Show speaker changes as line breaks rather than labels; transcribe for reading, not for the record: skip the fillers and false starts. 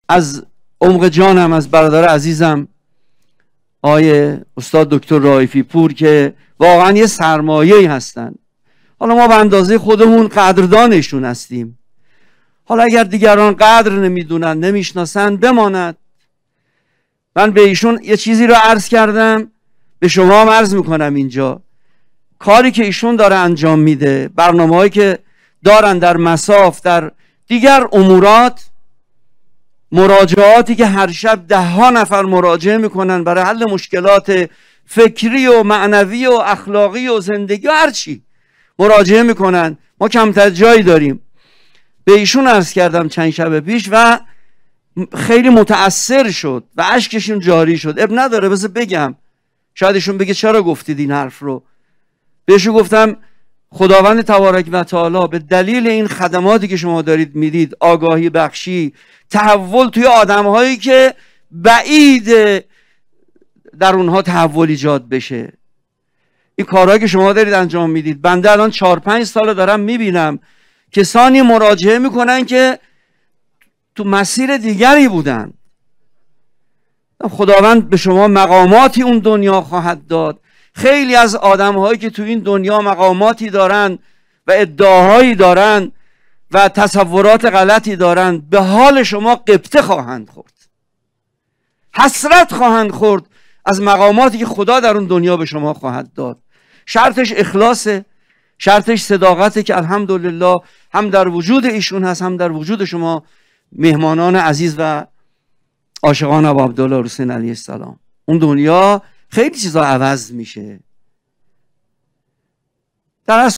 از عمق جانم از برادر عزیزم آیه استاد دکتر رائفی پور که واقعا یه سرمایه‌ای هستن. حالا ما به اندازه خودمون قدردانشون هستیم. حالا اگر دیگران قدر نمیدونن نمیشناسن بماند. من به ایشون یه چیزی رو عرض کردم، به شما هم عرض میکنم اینجا. کاری که ایشون داره انجام میده، برنامه‌هایی که دارن در مصاف، در دیگر امورات، مراجعاتی که هر شب 10 نفر مراجعه میکنن برای حل مشکلات فکری و معنوی و اخلاقی و زندگی و هر چی مراجعه میکنن. ما کمتر جایی داریم. به ایشون عرض کردم چند شب پیش و خیلی متأثر شد و اشکشون جاری شد. اب نداره بذار بگم، شاید ایشون بگه چرا گفتید این حرف رو. بهشون گفتم خداوند تبارک و تعالی به دلیل این خدماتی که شما دارید میدید، آگاهی بخشی، تحول توی آدم‌هایی که بعید در اونها تحول ایجاد بشه، این کارهایی که شما دارید انجام میدید. بنده الان 4-5 سال دارم میبینم کسانی مراجعه میکنن که تو مسیر دیگری بودن. خداوند به شما مقاماتی اون دنیا خواهد داد. خیلی از آدم‌هایی که تو این دنیا مقاماتی دارن و ادعاهایی دارن و تصورات غلطی دارن، به حال شما غبطه خواهند خورد، حسرت خواهند خورد از مقاماتی که خدا در اون دنیا به شما خواهد داد. شرطش اخلاصه، شرطش صداقته که الحمدلله هم در وجود ایشون هست، هم در وجود شما مهمانان عزیز و عاشقان ابو عبدالله حسین علیه السلام. اون دنیا خیلی چیزا عوض میشه. در